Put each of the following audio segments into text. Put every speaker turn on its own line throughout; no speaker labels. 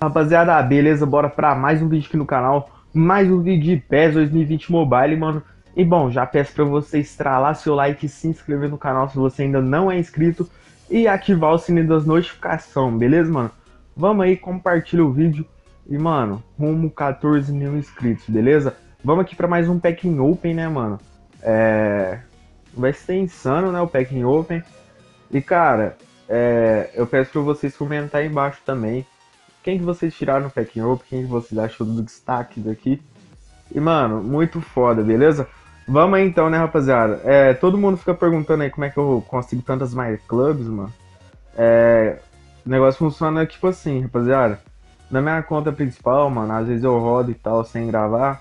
Rapaziada, beleza? Bora pra mais um vídeo aqui no canal. Mais um vídeo de PES 2020 Mobile, mano. E bom, já peço pra você estralar seu like, se inscrever no canal se você ainda não é inscrito e ativar o sininho das notificações, beleza, mano? Vamos aí, compartilha o vídeo e, mano, rumo 14 mil inscritos, beleza? Vamos aqui pra mais um Packing Open, né, mano? Vai ser insano, né, o Packing Open. E, cara, eu peço pra vocês comentarem aí embaixo também quem que vocês tiraram no Packing Open, quem que vocês achou dos destaques aqui. E, mano, muito foda, beleza? Vamos aí então, né, rapaziada? Todo mundo fica perguntando aí como é que eu consigo tantas My Clubs, mano. O negócio funciona tipo assim, rapaziada. Na minha conta principal, mano, às vezes eu rodo e tal sem gravar.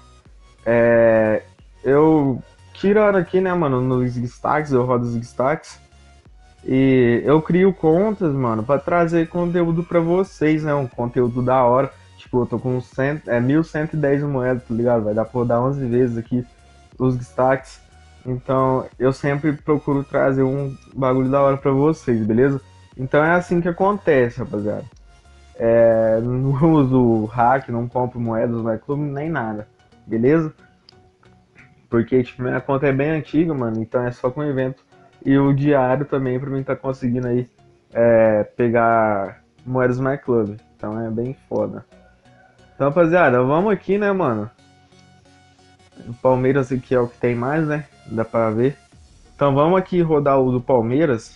Eu tirando aqui, né, mano, nos destaques, eu rodo os destaques. E eu crio contas, mano, pra trazer conteúdo pra vocês, né? Um conteúdo da hora. Tipo, eu tô com 1.110 moedas, tá ligado? Vai dar pra rodar 11 vezes aqui os destaques. Então, eu sempre procuro trazer um bagulho da hora pra vocês, beleza? Então é assim que acontece, rapaziada. Não uso hack, não compro moedas no iClub, nem nada, beleza? Porque, tipo, minha conta é bem antiga, mano, então é só com evento. E o diário também pra mim tá conseguindo aí pegar moedas My Club. Então é bem foda. Então, rapaziada, vamos aqui, né, mano? O Palmeiras aqui é o que tem mais, né? Dá pra ver. Então vamos aqui rodar o do Palmeiras.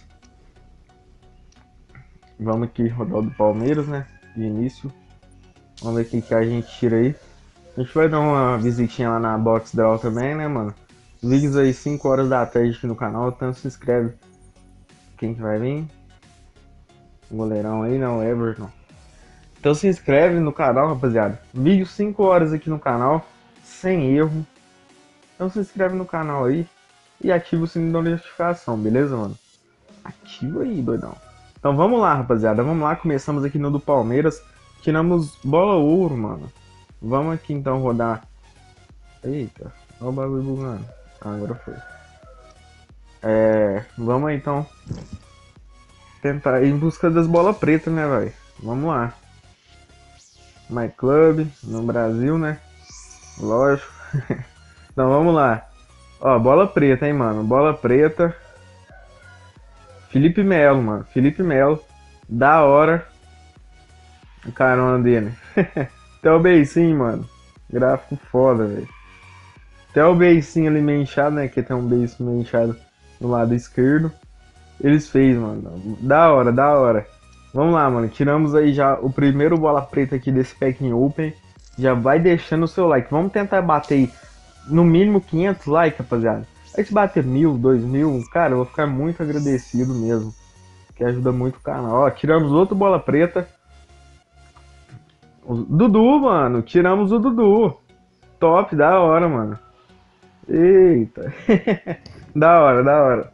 Vamos aqui rodar o do Palmeiras, né? De início. Vamos ver o que a gente tira aí. A gente vai dar uma visitinha lá na Box Draw também, né, mano? Vídeos aí 5 horas da tarde aqui no canal, então se inscreve. Quem que vai vir? O goleirão aí, não, Everton. Então se inscreve no canal, rapaziada. Vídeo 5 horas aqui no canal, sem erro. Então se inscreve no canal aí e ativa o sininho da notificação, beleza, mano? Ativa aí, doidão. Então vamos lá, rapaziada. Vamos lá, começamos aqui no do Palmeiras. Tiramos bola ouro, mano. Vamos aqui então rodar. Eita, olha o bagulho bugando. Ah, agora foi. Vamos aí, então tentar ir em busca das bolas pretas, né, velho? Vamos lá. My Club, no Brasil, né? Lógico. Então vamos lá. Ó, bola preta, hein, mano. Bola preta. Felipe Melo, mano. Felipe Melo. Da hora. O carona dele. Até o beicinho, mano. Gráfico foda, velho. Até o beicinho ali meio inchado, né? Que tem um beiço meio inchado no lado esquerdo. Eles fez, mano. Da hora, da hora. Vamos lá, mano. Tiramos aí já o primeiro bola preta aqui desse Packing Open. Já vai deixando o seu like. Vamos tentar bater aí no mínimo 500 likes, rapaziada. Aí se bater 1.000, 2.000, cara, eu vou ficar muito agradecido mesmo. Que ajuda muito o canal. Ó, tiramos outro bola preta. O Dudu, mano. Tiramos o Dudu. Top, da hora, mano. Eita. Da hora, da hora.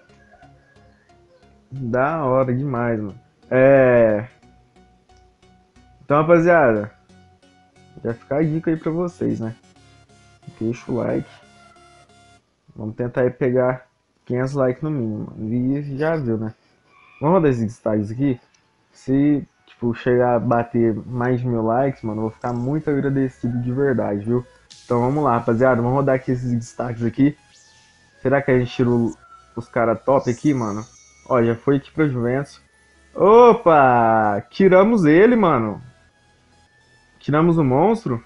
Da hora demais, mano. É. Então, rapaziada, já fica a dica aí pra vocês, né? Deixa o like. Vamos tentar aí pegar 500 likes no mínimo. E já viu, né? Vamos rodar esses destaques aqui. Se, tipo, chegar a bater mais de 1.000 likes, mano, eu vou ficar muito agradecido de verdade, viu? Então vamos lá, rapaziada. Vamos rodar aqui esses destaques aqui. Será que a gente tirou os caras top aqui, mano? Ó, já foi aqui pra Juventus. Opa! Tiramos ele, mano. Tiramos o monstro.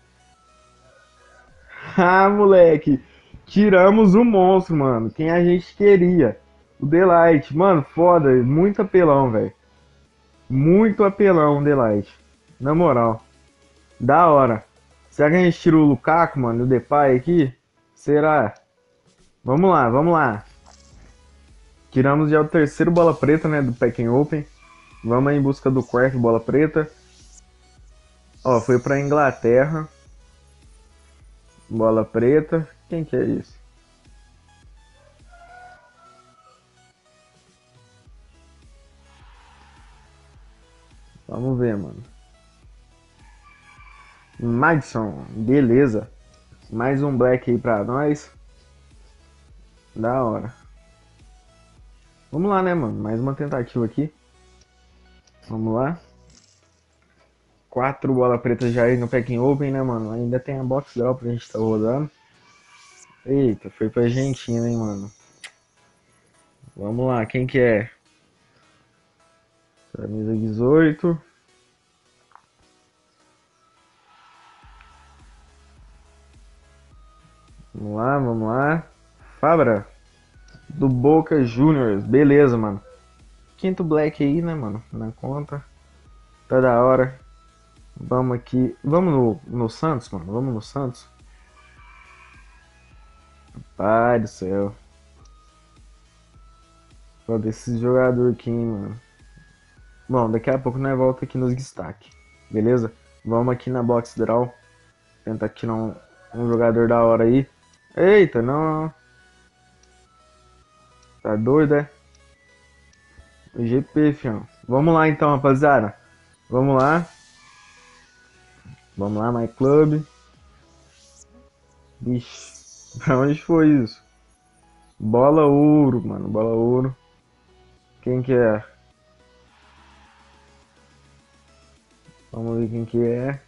Ah, moleque. Tiramos o monstro, mano. Quem a gente queria. O Delight. Mano, foda. Muito apelão, velho. Muito apelão, o Delight. Na moral. Da hora. Será que a gente tira o Lukaku, mano? O Depay aqui? Será? Vamos lá, vamos lá. Tiramos já o terceiro bola preta, né? Do Packing Open. Vamos em busca do quarto bola preta. Ó, foi pra Inglaterra. Bola preta. Quem que é isso? Vamos ver, mano. Madison, beleza. Mais um black aí pra nós. Da hora. Vamos lá, né, mano? Mais uma tentativa aqui. Vamos lá. 4 bola preta já aí no Packing Open, né, mano? Ainda tem a Box Draw pra gente tá rodando. Eita, foi pra Argentina, hein, mano. Vamos lá, quem que é? Camisa 18. Vamos lá, vamos lá. Fabra, do Boca Juniors. Beleza, mano. Quinto black aí, né, mano? Na conta. Tá da hora. Vamos aqui. Vamos no Santos, mano. Vamos no Santos. Pai do céu. Só desse jogador aqui, hein, mano. Bom, daqui a pouco nós volta aqui nos destaques. Beleza? Vamos aqui na Box Draw. Tentar tirar um jogador da hora aí. Eita, não. Tá doido, é? GP, fião. Vamos lá então, rapaziada. Vamos lá. Vamos lá, My Club. Ixi, pra onde foi isso? Bola ouro, mano. Bola ouro. Quem que é? Vamos ver quem que é.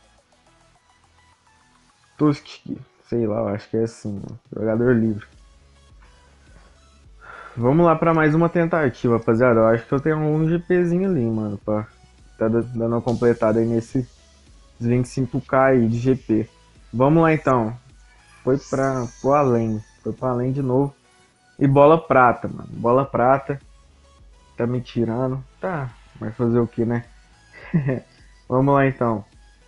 Tusk. Sei lá, eu acho que é assim, mano. Jogador livre. Vamos lá pra mais uma tentativa, rapaziada. Eu acho que eu tenho um GPzinho ali, mano. Pra tá dando uma completada aí nesse 25k aí de GP. Vamos lá então. Foi pro além. Foi pro além de novo. E bola prata, mano. Bola prata. Tá me tirando. Tá. Vai fazer o que, né? Vamos lá então.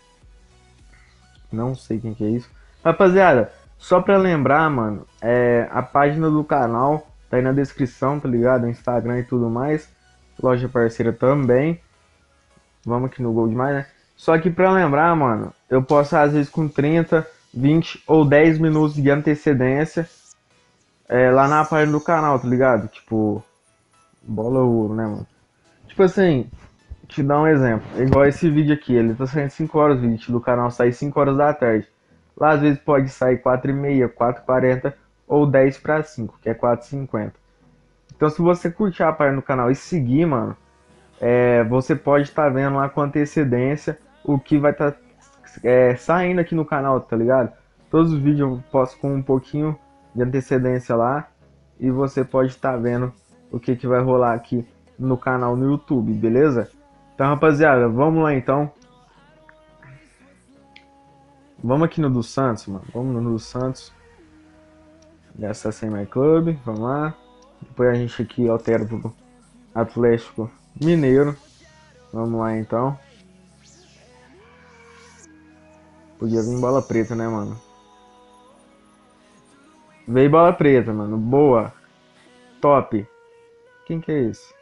Não sei quem que é isso. Rapaziada, só pra lembrar, mano. A página do canal tá aí na descrição, tá ligado? Instagram e tudo mais. Loja parceira também. Vamos aqui no Gold Mais, né? Só que pra lembrar, mano, eu posso às vezes com 30, 20 ou 10 minutos de antecedência lá na página do canal, tá ligado? Tipo, bola ouro, né, mano? Tipo assim, te dar um exemplo. É igual esse vídeo aqui, ele tá saindo 5 horas, o vídeo do canal sai 5 horas da tarde. Lá às vezes pode sair 4h30, 4h40 ou 10 para 5, que é 4h50. Então se você curtir a página do canal e seguir, mano, você pode estar vendo lá com antecedência o que vai estar saindo aqui no canal, tá ligado? Todos os vídeos eu posto com um pouquinho de antecedência lá e você pode estar vendo o que vai rolar aqui no canal no YouTube, beleza? Então, rapaziada, vamos lá então. Vamos aqui no do Santos, mano. Vamos no do Santos. Dessa sem My Club, vamos lá. Depois a gente aqui altera pro Atlético Mineiro. Vamos lá então. Podia vir bola preta, né, mano? Veio bola preta, mano. Boa. Top. Quem que é esse?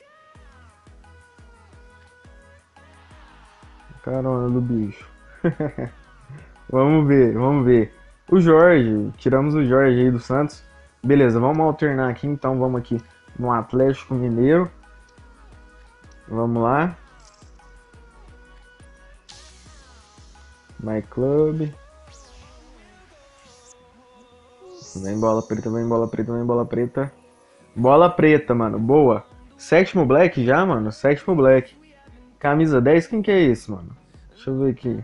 Carona do bicho. Vamos ver, vamos ver. O Jorge. Tiramos o Jorge aí do Santos. Beleza, vamos alternar aqui. Então vamos aqui no Atlético Mineiro. Vamos lá. My Club. Vem bola preta, vem bola preta, vem bola preta. Bola preta, mano. Boa. Sétimo black já, mano. Sétimo black. Camisa 10, quem que é esse, mano? Deixa eu ver aqui.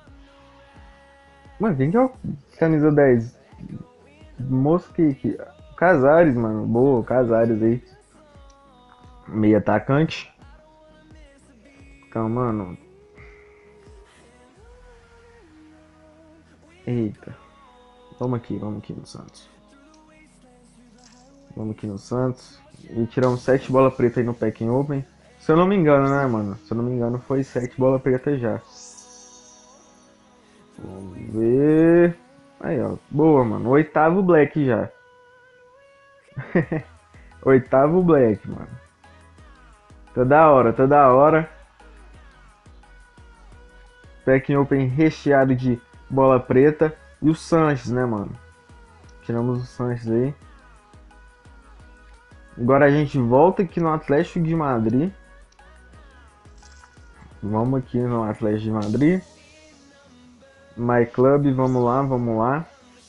Mano, quem que é o camisa 10? Moço que... Casares, mano. Boa, Casares aí. Meio atacante. Calma, mano. Eita. Vamos aqui no Santos. Vamos aqui no Santos. E tiramos 7 bola preta aí no Packing Open. Se eu não me engano, né, mano? Se eu não me engano, foi 7 bola preta já. Vamos ver. Aí, ó. Boa, mano. Oitavo black já. Oitavo black, mano. Tá da hora, tá da hora. Packing Open recheado de bola preta. E o Sanches, né, mano? Tiramos o Sanches aí. Agora a gente volta aqui no Atlético de Madrid. Vamos aqui no Atlético de Madrid. My Club, vamos lá, vamos lá.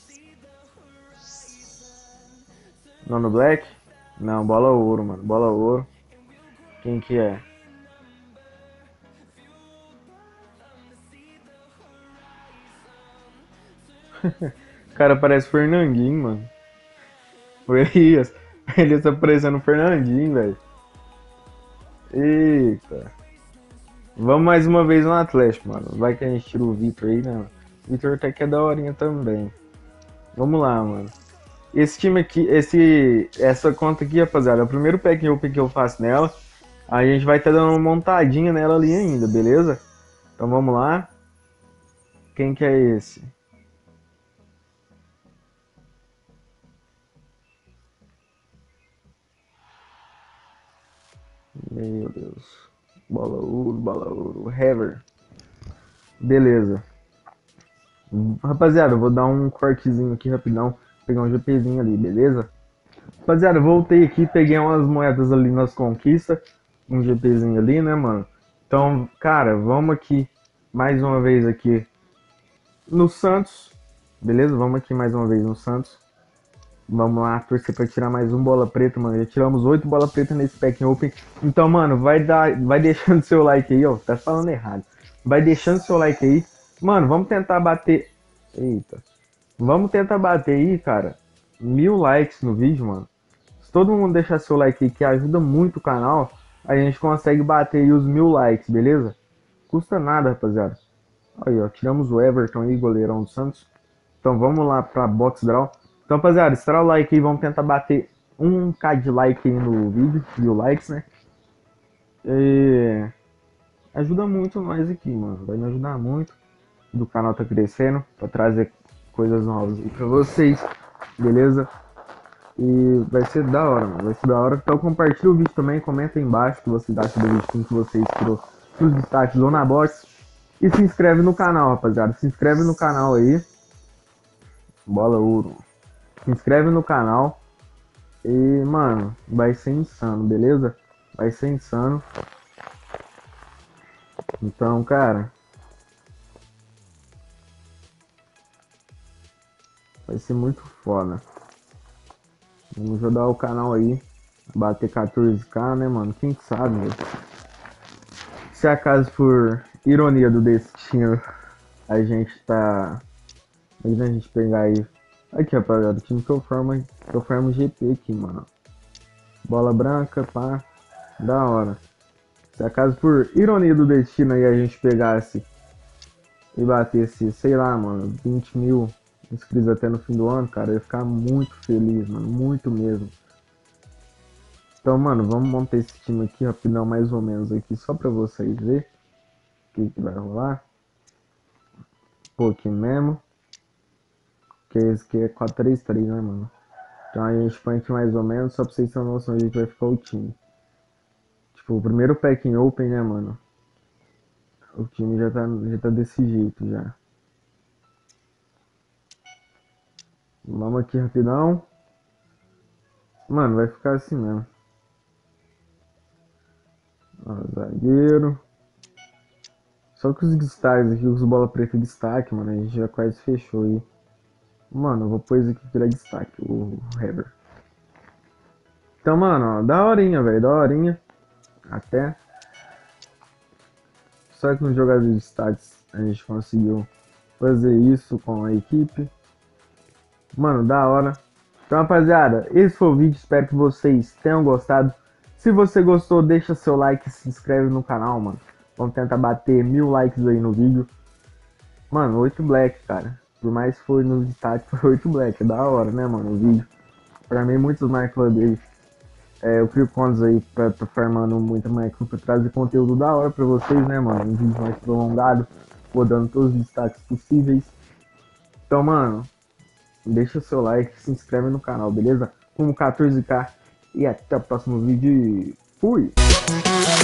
Nono Black? Não, bola ouro, mano. Bola ouro. Quem que é? O cara parece Fernandinho, mano. O Elias. Ele tá parecendo o Fernandinho, velho. Eita. Vamos mais uma vez no Atlético, mano. Vai que a gente tira o Vitor aí, né? O Vitor até que é daorinha também. Vamos lá, mano. Esse time aqui, essa conta aqui, rapaziada, é o primeiro pack open que eu faço nela. A gente vai estar dando uma montadinha nela ali ainda, beleza? Então vamos lá. Quem que é esse? Meu Deus. Bola ouro. Hever. Beleza. Rapaziada, eu vou dar um cortezinho aqui rapidão. Pegar um GPzinho ali, beleza? Rapaziada, voltei aqui, peguei umas moedas ali nas conquistas. Um GPzinho ali, né, mano? Então, cara, vamos aqui mais uma vez aqui no Santos. Beleza? Vamos aqui mais uma vez no Santos. Vamos lá, torcer pra tirar mais um bola preta, mano. Já tiramos 8 bola preta nesse pack open. Então, mano, vai deixando seu like aí, ó. Tá falando errado. Vai deixando seu like aí. Mano, vamos tentar bater. Eita. Vamos tentar bater aí, cara. 1000 likes no vídeo, mano. Se todo mundo deixar seu like aí, que ajuda muito o canal, a gente consegue bater aí os 1000 likes, beleza? Custa nada, rapaziada. Aí, ó. Tiramos o Everton aí, goleirão do Santos. Então vamos lá pra box draw. Então, rapaziada, estoura o like aí, vamos tentar bater 1k de like aí no vídeo, 1000 likes, né? E ajuda muito nós aqui, mano. Vai me ajudar muito. O canal tá crescendo pra trazer coisas novas aí pra vocês, beleza? E vai ser da hora, mano. Vai ser da hora. Então compartilha o vídeo também, comenta aí embaixo o que você acha do vídeo, que você tirou nos destaques ou na box. E se inscreve no canal, rapaziada. Se inscreve no canal aí. Bola ouro. Se inscreve no canal. E, mano, vai ser insano, beleza? Vai ser insano. Então, cara, vai ser muito foda. Vamos ajudar o canal aí a bater 14k, né, mano? Quem sabe, velho? Se acaso por ironia do destino, a gente tá... Imagina a gente pegar aí... Aqui, rapaziada, o time que eu formo GP aqui, mano. Bola branca, pá. Da hora. Se acaso por ironia do destino aí a gente pegasse e batesse, sei lá, mano, 20 mil inscritos até no fim do ano, cara, eu ia ficar muito feliz, mano, muito mesmo. Então, mano, vamos montar esse time aqui rapidão, mais ou menos aqui, só pra vocês verem o que vai rolar. Pouquinho mesmo. Que esse aqui é 4-3-3, né, mano? Então a gente põe aqui mais ou menos, só pra vocês terem noção de que vai ficar o time. Tipo, o primeiro pack em open, né, mano? O time já tá desse jeito, já. Vamos aqui rapidão. Mano, vai ficar assim mesmo. Ó, zagueiro. Só que os destaques aqui, os bola preta de destaque, mano, a gente já quase fechou aí. Mano, eu vou pôr esse aqui que ele é destaque, o Heber. Então, mano, ó, daorinha, velho, daorinha. Até. Só que nos jogadores de destaques a gente conseguiu fazer isso com a equipe. Mano, da hora. Então, rapaziada, esse foi o vídeo. Espero que vocês tenham gostado. Se você gostou, deixa seu like e se inscreve no canal, mano. Vamos tentar bater 1000 likes aí no vídeo. Mano, 8 black, cara. Por mais que foi no destaque, foi 8 black. É da hora, né, mano, o vídeo. Farmei muitos Minecraft aí. Eu crio contas aí pra tô farmando muita Minecraft pra trazer conteúdo da hora pra vocês, né, mano. Um vídeo mais prolongado, rodando todos os destaques possíveis. Então, mano, deixa o seu like, se inscreve no canal, beleza? Como 14k e até o próximo vídeo. Fui!